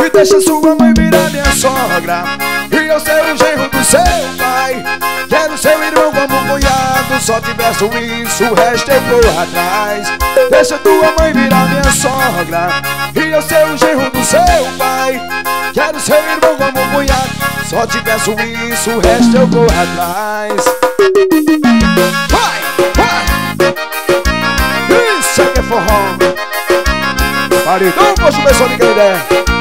E deixa sua mãe virar minha sogra, e eu ser o genro do seu pai. Quero seu irmão como cunhado, só te peço isso, o resto eu vou atrás. Deixa tua mãe virar minha sogra, e eu ser o genro do seu pai. Quero seu irmão como cunhado, só te peço isso, o resto eu vou atrás. Vai, vai! Isso aqui é forró. Maridão, poxa, o som de Canidé.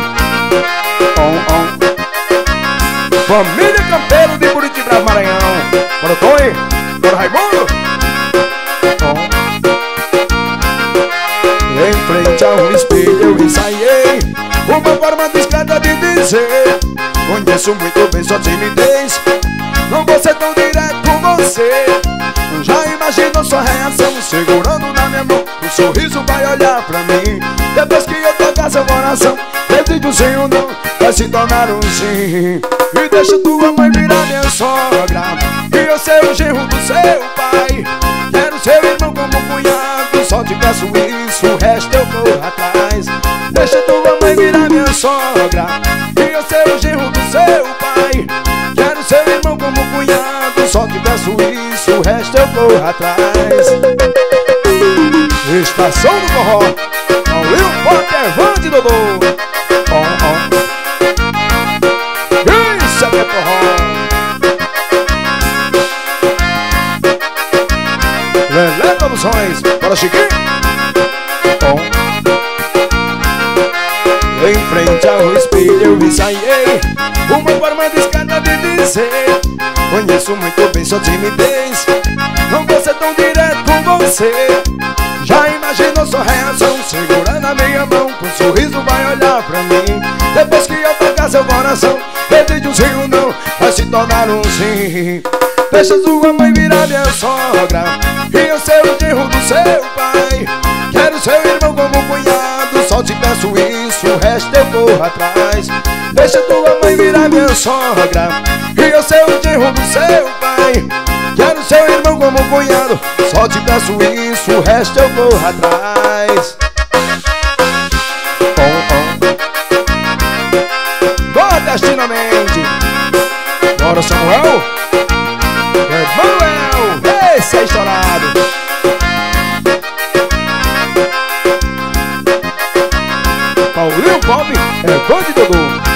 Família Campeiro de Buriti Bravo, Maranhão. Bora, Tony. Bora, Raimundo. Em frente a um espelho eu ensaiei uma forma discreta de dizer: conheço muito bem sua timidez, não vou ser tão direto com você. Já imaginou sua reação segurando na minha mão, um sorriso vai olhar pra mim. Depois que eu tocar seu coração, desde um sim ou não vai se tornar um sim. E deixa tua mãe virar minha sogra, e eu ser o genro do seu pai. Quero seu irmão como cunhado, só te peço isso, o resto eu vou atrás. Deixa tua mãe virar minha sogra, e eu ser o genro do seu pai. Quero seu irmão como cunhado, só te peço isso, o resto eu vou atrás. Estação do forró, Paulinho Potter, Vande Dodô. Isso aqui é forró. Lelé Produções, bora Chiquinho. Em frente ao espelho eu ensaiei uma forma discreta de dizer: conheço muito bem sua timidez, não vou ser tão direto com você. Já imaginou sua reação segurando a minha mão, com um sorriso vai olhar pra mim. Depois que eu tocar seu coração, desde um sim ou não vai se tornar um sim. Deixa sua mãe virar minha sogra, e eu ser o genro do seu pai. Quero seu irmão como cunhado, só te peço isso, o resto eu vou atrás. Deixa tua mãe virar minha sogra, e eu ser o genro do seu pai. Quero seu irmão como cunhado, só te peço isso, o resto eu vou atrás. Nordestinamente. Bora, Samuel. Emanuel, esse é estourado. Paulinho Pop, é Vande Dodô.